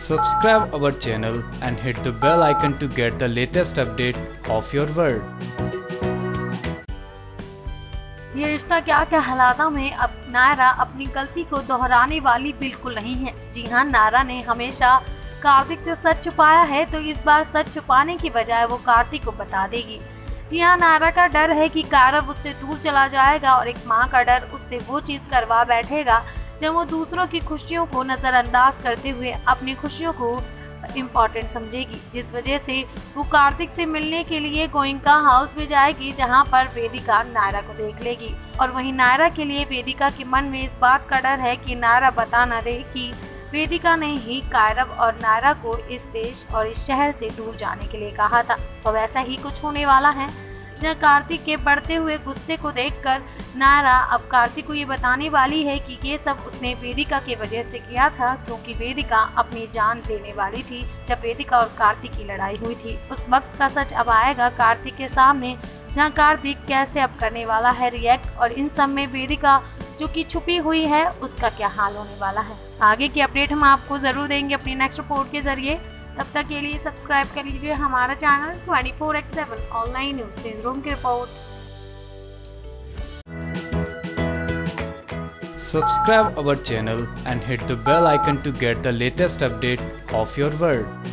Subscribe our channel and hit the bell icon to get the latest update of your world. ये रिश्ता क्या कहलाता में अब नायरा अपनी गलती को दोहराने वाली बिल्कुल नहीं है। जी हाँ, नायरा ने हमेशा कार्तिक से सच छुपाया है, तो इस बार सच छुपाने की बजाय वो कार्तिक को बता देगी। जी हाँ, नायरा का डर है कि कायरव उससे दूर चला जाएगा और एक माँ का डर उससे वो चीज़ करवा बैठेगा जब वो दूसरों की खुशियों को नज़रअंदाज करते हुए अपनी खुशियों को इम्पोर्टेंट समझेगी, जिस वजह से वो कार्तिक से मिलने के लिए गोइंका हाउस में जाएगी, जहां पर वेदिका नायरा को देख लेगी। और वहीं नायरा के लिए वेदिका के मन में इस बात का डर है कि नायरा बता न दे कि वेदिका ने ही कायरव और नायरा को इस देश और इस शहर से दूर जाने के लिए कहा था। तो वैसा ही कुछ होने वाला है, जहाँ कार्तिक के बढ़ते हुए गुस्से को देखकर नायरा अब कार्तिक को ये बताने वाली है कि ये सब उसने वेदिका के वजह से किया था, क्योंकि वेदिका अपनी जान देने वाली थी जब वेदिका और कार्तिक की लड़ाई हुई थी। उस वक्त का सच अब आएगा कार्तिक के सामने, जहाँ कार्तिक कैसे अब करने वाला है रिएक्ट, और इन सब में वेदिका जो कि छुपी हुई है उसका क्या हाल होने वाला है। आगे की अपडेट हम आपको जरूर देंगे अपनी नेक्स्ट रिपोर्ट के जरिए। तब तक के लिए सब्सक्राइब कर लीजिए हमारा channel 24/7 online news newsroom की रिपोर्ट। Subscribe our channel and hit the bell icon to get the latest update of your world.